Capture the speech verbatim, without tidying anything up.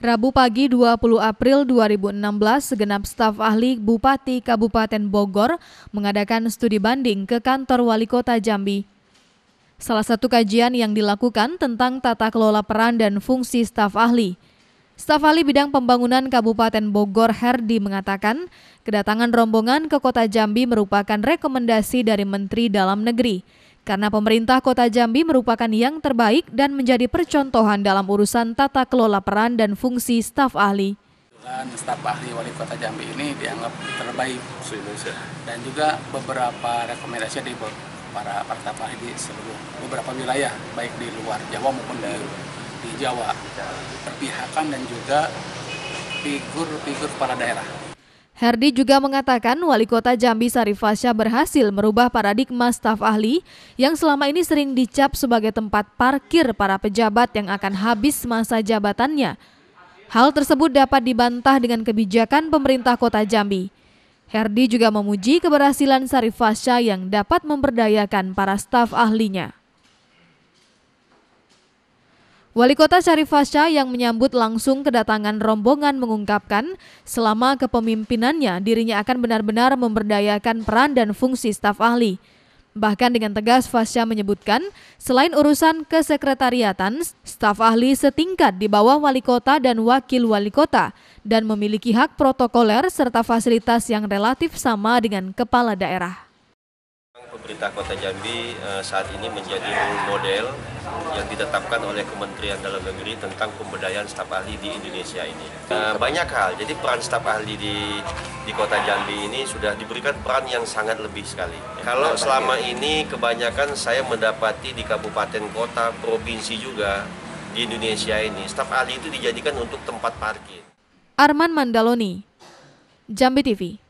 Rabu pagi dua puluh April dua ribu enam belas, segenap staf ahli Bupati Kabupaten Bogor mengadakan studi banding ke kantor Wali Kota Jambi. Salah satu kajian yang dilakukan tentang tata kelola peran dan fungsi staf ahli. Staf ahli bidang pembangunan Kabupaten Bogor Herdi mengatakan, kedatangan rombongan ke Kota Jambi merupakan rekomendasi dari Menteri Dalam Negeri. Karena pemerintah Kota Jambi merupakan yang terbaik dan menjadi percontohan dalam urusan tata kelola peran dan fungsi staf ahli. Dan staf ahli Wali Kota Jambi ini dianggap terbaik dan juga beberapa rekomendasi dari para para staf ahli di seluruh beberapa wilayah, baik di luar Jawa maupun di, di Jawa, perpihakan dan juga figur-figur kepala daerah. Herdi juga mengatakan Wali Kota Jambi Syarif Fasya berhasil merubah paradigma staf ahli yang selama ini sering dicap sebagai tempat parkir para pejabat yang akan habis masa jabatannya. Hal tersebut dapat dibantah dengan kebijakan pemerintah Kota Jambi. Herdi juga memuji keberhasilan Syarif Fasya yang dapat memberdayakan para staf ahlinya. Wali Kota Syarif Fasya yang menyambut langsung kedatangan rombongan mengungkapkan selama kepemimpinannya dirinya akan benar-benar memberdayakan peran dan fungsi staf ahli. Bahkan dengan tegas Fasya menyebutkan selain urusan kesekretariatan, staf ahli setingkat di bawah wali kota dan wakil wali kota dan memiliki hak protokoler serta fasilitas yang relatif sama dengan kepala daerah. Pemerintah Kota Jambi saat ini menjadi role model yang ditetapkan oleh Kementerian Dalam Negeri tentang pemberdayaan staf ahli di Indonesia ini. Banyak hal, jadi peran staf ahli di, di Kota Jambi ini sudah diberikan peran yang sangat lebih sekali. Kalau selama ini kebanyakan saya mendapati di kabupaten, kota, provinsi juga di Indonesia ini, staf ahli itu dijadikan untuk tempat parkir. Arman Mandaloni, Jambi T V.